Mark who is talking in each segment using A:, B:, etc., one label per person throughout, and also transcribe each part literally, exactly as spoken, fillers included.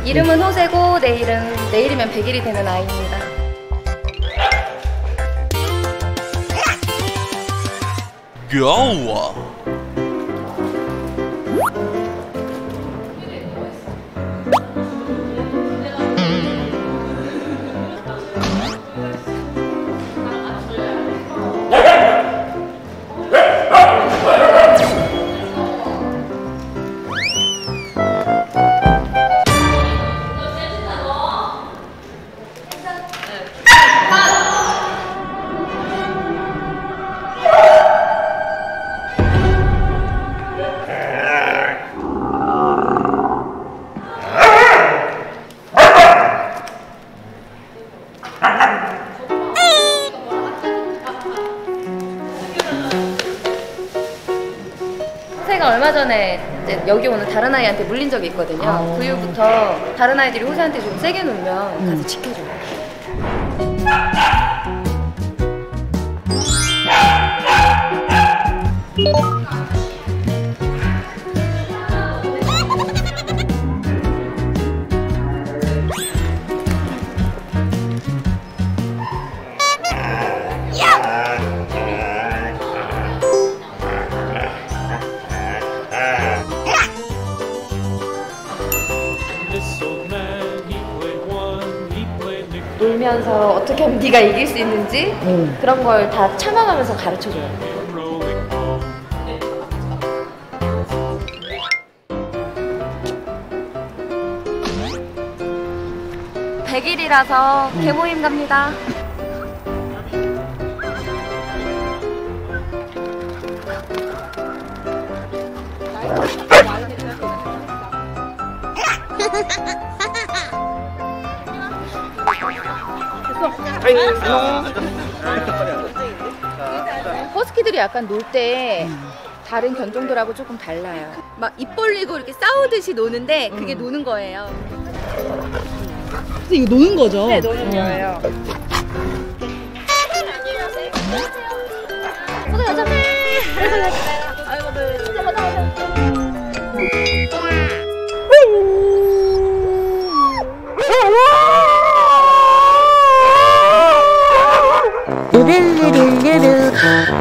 A: 이름은 호세고 내일은 내일이면 백 일이 되는 아이입니다.
B: 귀여워.
A: 호세가 얼마 전에 이제 여기 오는 다른 아이한테 물린 적이 있거든요. 아. 그 이후부터 다른 아이들이 호세한테 좀 세게 놀면 음. 가서 지켜줘요. 놀면서 어떻게 하면 네가 이길 수 있는지 음. 그런 걸 다 참아가면서 가르쳐줘요. 백 일이라서 음. 개모임 갑니다. 허스키들이 약간 놀 때 다른 견종들하고 조금 달라요. 막 입 벌리고 이렇게 싸우듯이 노는데 그게 음. 노는 거예요.
C: 근데 이거 노는 거죠?
A: 네, 노는 거예요. 가자 가자. 아이고 네. 가자 가자 가자.
C: 루루루루루.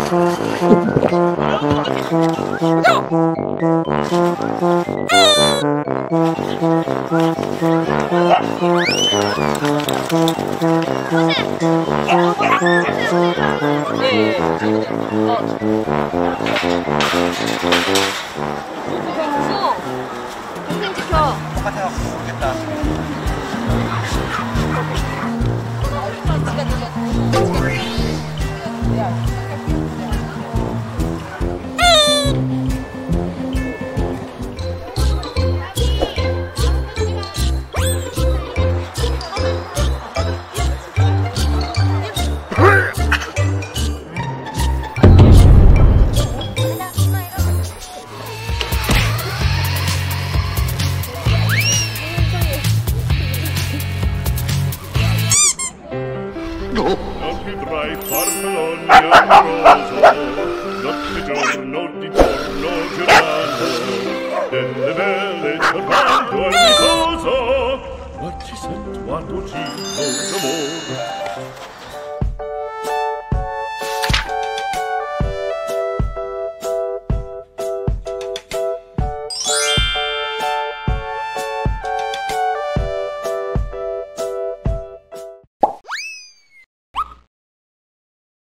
A: 동생 지켜.
B: 똑같아요. 모르겠다.
D: Vedrai Barcellona amoroso, notte giorno di giorno giornando, delle belle tornando al riposo, ma ci sento a tuo giro d'amore.